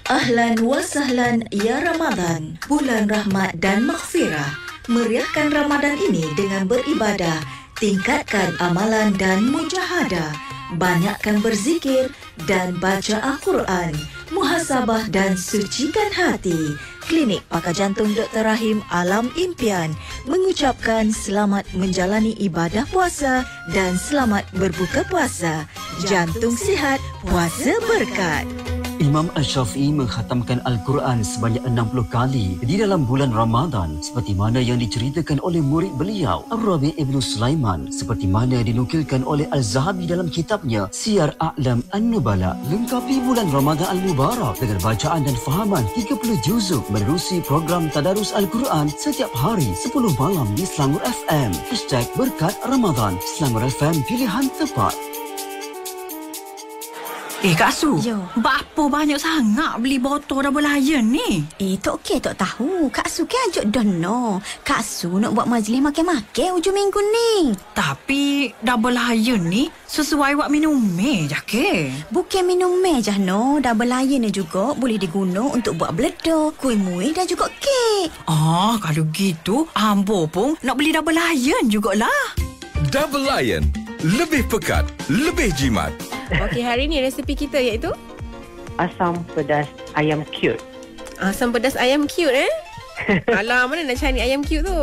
Ahlan wa sahlan ya Ramadan, bulan rahmat dan maghfirah. Meriahkan Ramadan ini dengan beribadah, tingkatkan amalan dan mujahadah, banyakkan berzikir dan baca Al-Quran, muhasabah dan sucikan hati. Klinik Pakar Jantung Dr. Rahim Alam Impian mengucapkan selamat menjalani ibadah puasa dan selamat berbuka puasa. Jantung sihat, puasa berkat. Imam Ash-Shafi'i mengkhatamkan Al-Quran sebanyak 60 kali di dalam bulan Ramadan seperti mana yang diceritakan oleh murid beliau Ar-Rabi' Ibn Sulaiman, seperti mana dinukilkan oleh Al-Zahabi dalam kitabnya Siyar A'lam An-Nubala. Lengkapi bulan Ramadan Al-Mubarak dengan bacaan dan fahaman 30 juzuk menerusi program Tadarus Al-Quran setiap hari 10 malam di Selangor FM. #Berkat Ramadan. Selangor FM, pilihan tepat. Kak Su, Yo. Bapa banyak sangat beli botol double iron ni? Tok okey tak tahu. Kak Su kan ajak dono. Kak Su nak buat majlis makan-makan hujung minggu ni. Tapi double iron ni sesuai buat minum je ke? Bukan minum je no. Double iron ni juga boleh diguna untuk buat beledar, kuih muih dan juga kek. Kalau gitu, Ambo pun nak beli double iron jugalah. Double Lion, lebih pekat, lebih jimat. Okey, hari ni resipi kita iaitu asam pedas ayam cute. asam pedas ayam cute Alah, mana nak cari ayam cute tu?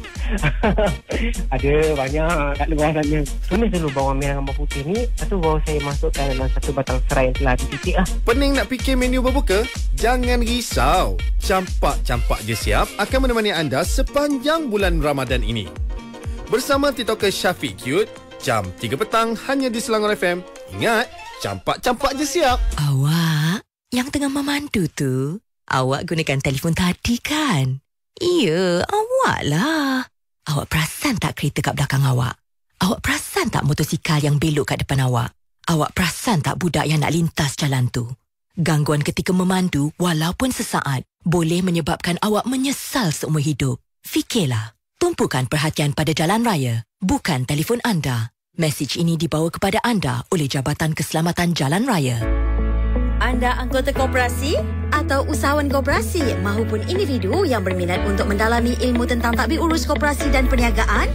Ada banyak kat luar sana. Tumis dulu bawang merah dan bawang putih ni. Lepas tu baru saya masukkan dalam satu batang serai yang telah dititik lah. Pening nak fikir menu berbuka? Jangan risau. Campak-campak je siap akan menemani anda sepanjang bulan Ramadan ini. Bersama TikToker Syafiq Cute, jam 3 petang hanya di Selangor FM. Ingat, campak-campak je siap. Awak yang tengah memandu tu, awak gunakan telefon tadi kan? Ya, awak lah. Awak perasan tak kereta kat belakang awak? Awak perasan tak motosikal yang belok kat depan awak? Awak perasan tak budak yang nak lintas jalan tu? Gangguan ketika memandu walaupun sesaat boleh menyebabkan awak menyesal seumur hidup. Fikirlah, tumpukan perhatian pada jalan raya, bukan telefon anda. Mesej ini dibawa kepada anda oleh Jabatan Keselamatan Jalan Raya. Anda anggota koperasi atau usahawan koperasi mahupun individu yang berminat untuk mendalami ilmu tentang tadbir urus koperasi dan perniagaan?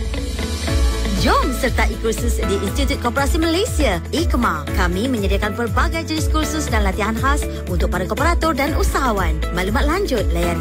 Jom sertai kursus di Institut Koperasi Malaysia, IKMA. Kami menyediakan pelbagai jenis kursus dan latihan khas untuk para kooperator dan usahawan. Maklumat lanjut layari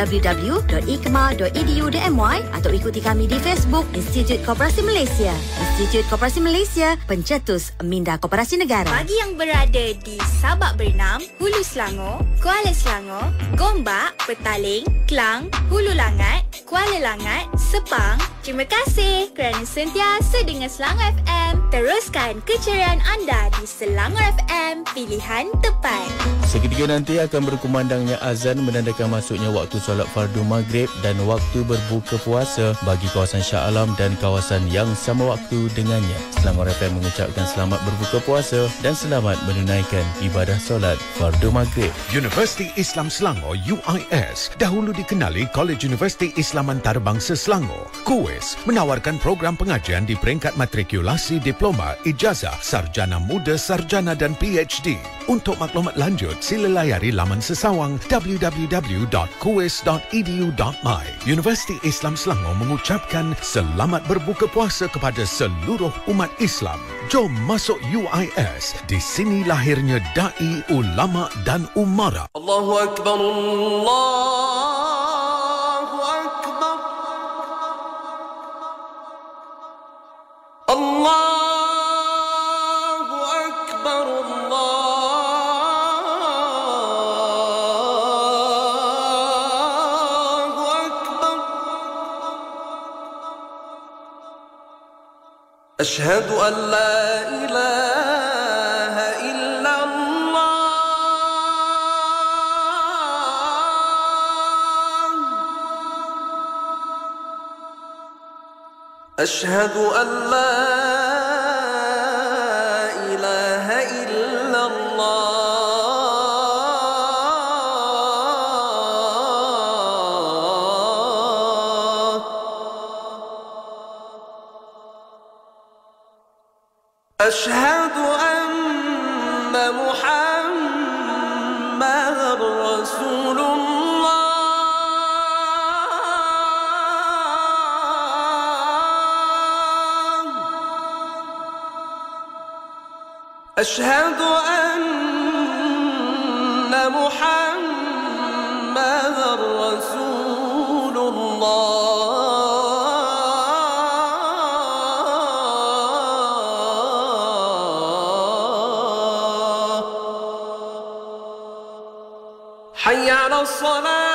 www.ikma.edu.my atau ikuti kami di Facebook Institut Koperasi Malaysia. Institut Koperasi Malaysia, pencetus minda koperasi negara. Bagi yang berada di Sabak Bernam, Hulu Selangor, Kuala Selangor, Gombak, Petaling, Klang, Hulu Langat, Kuala Langat, Sepang, terima kasih kerana sentiasa dengan Selangor FM. Teruskan keceriaan anda di Selangor FM, pilihan tepat. Seketika nanti akan berkumandangnya azan menandakan masuknya waktu solat fardu maghrib dan waktu berbuka puasa bagi kawasan Shah Alam dan kawasan yang sama waktu dengannya. Selangor FM mengucapkan selamat berbuka puasa dan selamat menunaikan ibadah solat fardu maghrib. Universiti Islam Selangor UIS dahulu dikenali College Universiti Islam Antarabangsa Selangor. KUIS menawarkan program pengajian di peringkat matrikulasi, diploma, ijazah, sarjana muda, sarjana dan PhD. Untuk maklumat lanjut, sila layari laman sesawang www.kuis.edu.my. Universiti Islam Selangor mengucapkan selamat berbuka puasa kepada seluruh umat Islam. Jom masuk UIS. Di sini lahirnya dai, ulama dan umara. Allahu Akbar, Allahu Akbar. Allahu Akbar, Allahu Akbar. Ashhadu an la ilaha illallah. Ashhadu an la ilaha illallah. Ashhadu anna Muhammad محمد رسول الله أشهد أن محمد رسول الله حي على الصلاة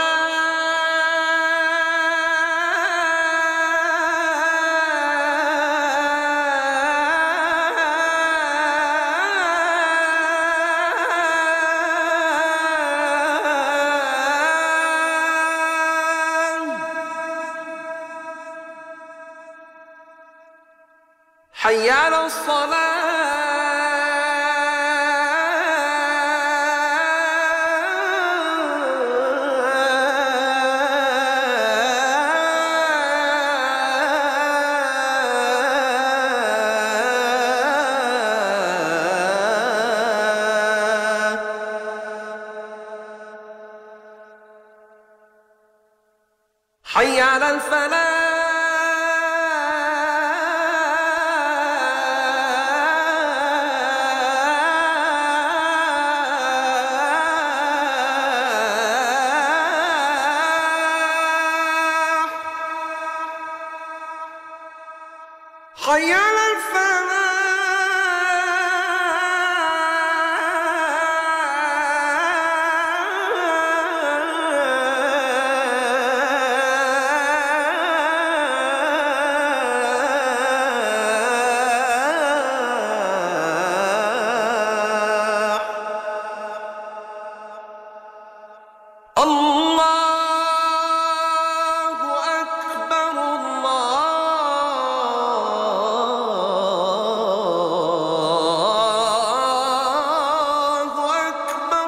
حي على الصلاة حي على الفلاح حي على الفلاح الله أكبر الله أكبر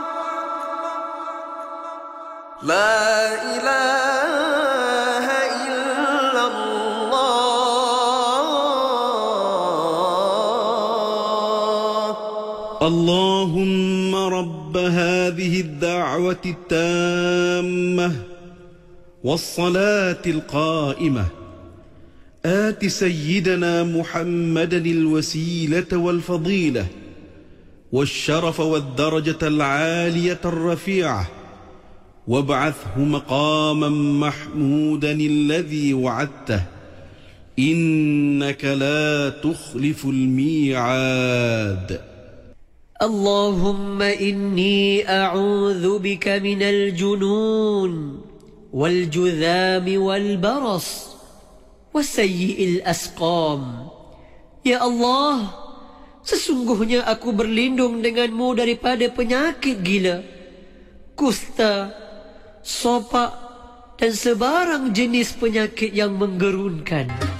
لا إله إلا الله اللهم رب هذه الدعوة التامة والصلاة القائمة آت سيدنا محمدا الوسيلة والفضيلة والشرف والدرجة العالية الرفيعة وابعثه مقاما محمودا الذي وعدته إنك لا تخلف الميعاد اللهم إني أعوذ بك من الجنون والجذام والبرص وسيء الأسقام. Ya Allah, sesungguhnya aku berlindung denganmu daripada penyakit gila, kusta, sopak dan sebarang jenis penyakit yang menggerunkan.